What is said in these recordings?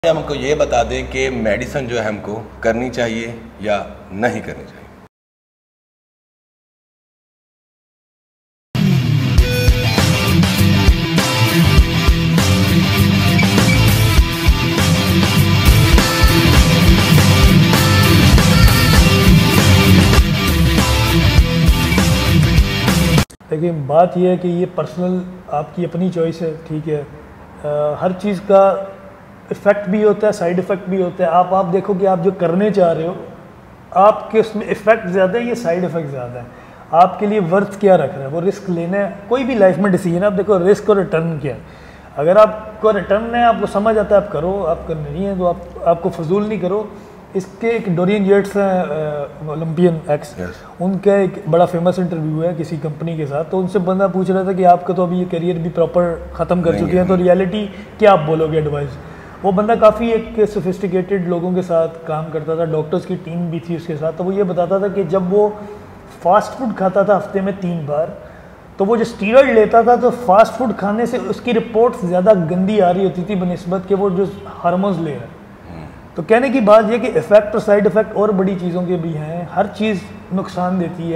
हमको ये बता दें कि मेडिसिन जो है हमको करनी चाहिए या नहीं करनी चाहिए। लेकिन बात यह है कि ये पर्सनल आपकी अपनी चॉइस है, ठीक है। हर चीज़ का इफ़ेक्ट भी होता है, साइड इफ़ेक्ट भी होता है। आप देखो कि आप जो करने चाह रहे हो आपके उसमें इफ़ेक्ट ज़्यादा है या साइड इफ़ेक्ट ज़्यादा है, आपके लिए वर्थ क्या रख रहा है, वो रिस्क लेना है। कोई भी लाइफ में डिसीजन आप देखो, रिस्क और रिटर्न क्या है। अगर आपको रिटर्न है, आपको समझ आता है, आप करो। आप करना नहीं है तो आपको फजूल नहीं करो। इसके एक डोरियन येट्स हैं ओलंपियन एक्स, उनका एक बड़ा फेमस इंटरव्यू है किसी कंपनी के साथ। तो उनसे बंदा पूछ रहा था कि आपका तो अभी ये करियर भी प्रॉपर ख़त्म कर चुके हैं, तो रियलिटी क्या आप बोलोगे, एडवाइस। वो बंदा काफ़ी एक सोफिस्टिकेटेड लोगों के साथ काम करता था, डॉक्टर्स की टीम भी थी उसके साथ। तो वो ये बताता था कि जब वो फास्ट फूड खाता था हफ्ते में 3 बार, तो वो जो स्टीरॉइड लेता था तो फास्ट फूड खाने से उसकी रिपोर्ट ज़्यादा गंदी आ रही होती थी बनिस्बत के वो जो हार्मोन्स ले रहा है। तो कहने की बात यह कि इफ़ेक्ट और साइड इफ़ेक्ट और बड़ी चीज़ों के भी हैं। हर चीज़ नुकसान देती है।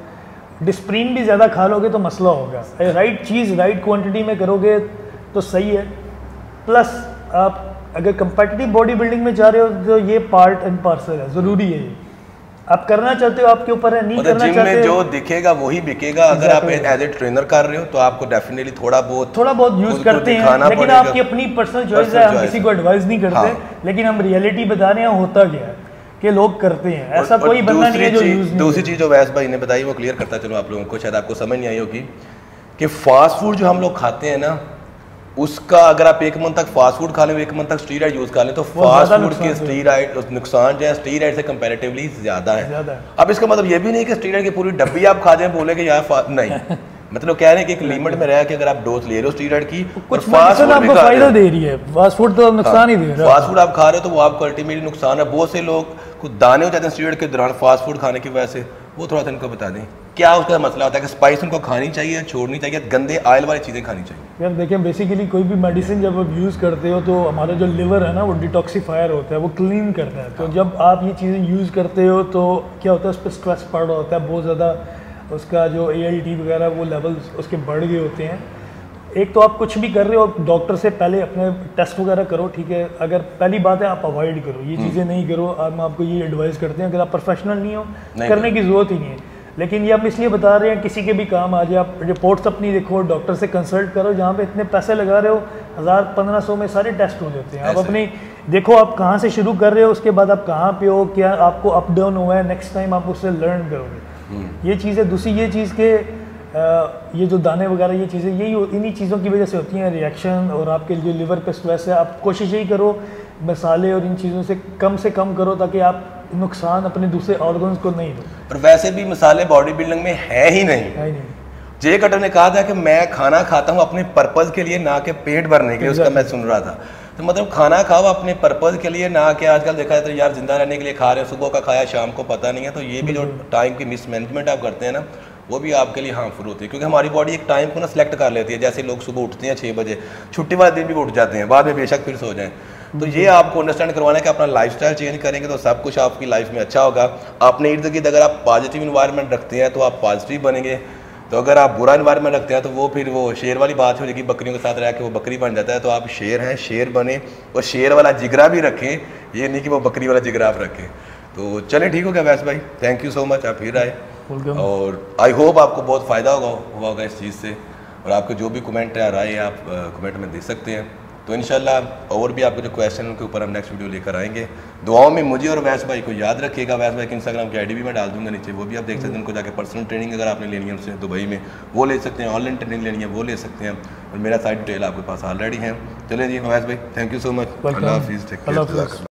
आप डिस्प्रीन भी ज़्यादा खा लोगे तो मसला होगा। राइट चीज़ राइट क्वांटिटी में करोगे तो सही है। प्लस आप अगर कंपेटिटिव बॉडी बिल्डिंग में जा रहे हो तो ये पार्ट एंड पार्सल है, ज़रूरी है। ये आप करना चाहते हो, आपके ऊपर है। नहीं करना चाहते में जो दिखेगा वही बिकेगा। अगर आप एज ए ट्रेनर कर रहे हो तो आपको डेफिनेटली थोड़ा बहुत यूज करते हैं, लेकिन आपकी अपनी पर्सनल चॉइस है। हम किसी को एडवाइस नहीं करते, लेकिन हम रियलिटी बता रहे हैं होता क्या है कि लोग करते हैं। ऐसा कोई बंदा नहीं है जो यूज नहीं। दूसरी चीज जो वैस भाई ने बताई वो क्लियर करता चलो आप लोगों को, शायद आपको समझ नहीं आई होगी कि फास्ट फूड जो हम लोग खाते हैं ना, उसका अगर आप 1 मंथ तक फास्ट फूड खा लें, 1 मंथ तक स्टीरॉइड यूज कर लें, तो फास्ट फूड के स्टीरॉइड नुकसान जो है स्टीरॉइड से कंपैरेटिवली ज्यादा है। अब इसका मतलब ये भी नहीं कि स्टीरॉइड की पूरी डब्बी आप खा जाएं बोले कि यार नहीं मतलब कह रहे हैं कि एक लिमिट में रह के अगर आप डोज ले रहे हो स्टीरॉइड की, कुछ फास्ट फूड आपको फायदा दे रही है, फास्ट फूड तो नुकसान ही दे रहा है। फास्ट फूड आप खा रहे हो तो वो आपको अल्टीमेटली नुकसान है। बहुत से लोग कुछ दाने हो जाते हैं स्टीरॉइड के दौरान फास्ट फूड खाने की वजह से। वो थोड़ा सा इनको बता दें क्या उसका मसला होता है कि स्पाइस उनको खानी चाहिए, छोड़नी चाहिए, गंदे ऑयल वाली चीज़ें खानी चाहिए। यार देखें, बेसिकली कोई भी मेडिसिन जब आप यूज़ करते हो तो हमारा जो लिवर है ना वो डिटॉक्सीफायर होता है, वो क्लीन करता है। तो जब आप ये चीज़ें यूज़ करते हो तो क्या होता है, उस पर स्ट्रेस पड़ रहा होता है बहुत ज़्यादा, उसका जो ALT वगैरह वो लेवल्स उसके बढ़ गए होते हैं। एक तो आप कुछ भी कर रहे हो, डॉक्टर से पहले अपने टेस्ट वगैरह करो, ठीक है। अगर पहली बात है आप अवॉइड करो, ये चीज़ें नहीं करो। हम आपको ये एडवाइस करते हैं, अगर आप प्रोफेशनल नहीं हो करने की ज़रूरत ही नहीं है। लेकिन ये हम इसलिए बता रहे हैं किसी के भी काम आ जाए। आप रिपोर्ट्स अपनी देखो, डॉक्टर से कंसल्ट करो। जहाँ पे इतने पैसे लगा रहे हो, 1000-1500 में सारे टेस्ट हो जाते हैं। आप अपनी देखो आप कहाँ से शुरू कर रहे हो, उसके बाद आप कहाँ पे हो, क्या आपको अप डाउन हुआ है, नेक्स्ट टाइम आप उससे लर्न करोगे। ये चीज़ है। दूसरी ये चीज़ के ये जो दाने वगैरह ये चीज़ें यही इन्हीं चीज़ों की वजह से होती हैं, रिएक्शन और आपके जो लिवर पे स्ट्रेस है। आप कोशिश यही करो मसाले और इन चीज़ों से कम करो ताकि आप नुकसान अपने दूसरे ऑर्गन्स को नहीं दो। पर वैसे भी मसाले बॉडी बिल्डिंग में है ही नहीं। जे कटर ने कहा था कि मैं खाना खाता हूँ अपने पर्पज़ के लिए, ना कि पेट भरने के लिए। उसका मैं सुन रहा था। तो मतलब खाना खाओ अपने पर्पज़ के लिए, ना कि आजकल देखा जाता है यार जिंदा रहने के लिए खा रहे हो, सुबह का खाया शाम को पता नहीं है। तो ये भी जो टाइम की मिसमैनेजमेंट आप करते हैं ना, वो भी आपके लिए हार्मफुल होती है। क्योंकि हमारी बॉडी एक टाइम को ना सिलेक्ट कर लेती है। जैसे लोग सुबह उठते हैं 6 बजे, छुट्टी वाले दिन भी उठ जाते हैं, बाद में बेशक फिर सो जाएं। तो ये आपको अंडरस्टैंड करवाना है कि अपना लाइफस्टाइल चेंज करेंगे तो सब कुछ आपकी लाइफ में अच्छा होगा। अपने इर्द गिर्द अगर आप पॉजिटिव इन्वायरमेंट रखते हैं तो आप पॉजिटिव बनेंगे। तो अगर आप बुरा इन्वायरमेंट रखते हैं तो वो फिर वो शेर वाली बात हो जाएगी, बकरियों के साथ रह के वो बकरी बन जाता है। तो आप शेर हैं, शेर बने और शेर वाला जिगरा भी रखें, ये नहीं कि वो बकरी वाला जिगरा आप रखें। तो चलें, ठीक हो गया वैस भाई, थैंक यू सो मच, आप फिर आए। और आई होप आपको बहुत फ़ायदा हुआ होगा इस चीज़ से। और आपके जो भी कमेंट है, राय है, आप कमेंट में दे सकते हैं। तो इंशाल्लाह और भी आपके जो क्वेश्चन हैं उनके ऊपर हम नेक्स्ट वीडियो लेकर आएंगे। दुआओं में मुझे और वैस भाई को याद रखिएगा। वैस भाई की इंस्टाग्राम की ID भी मैं डाल दूंगा नीचे, वो भी आप देख सकते हैं। उनको जाकर पर्सनल ट्रेनिंग अगर आपने लेनी है उनसे दुबई में वो ले सकते हैं, ऑनलाइन ट्रेनिंग लेनी है वो ले सकते हैं। और मेरा साइड डिटेल आपके पास ऑलरेडी है। चलिए जी वैस भाई, thank you so much. Allah हाफिज़।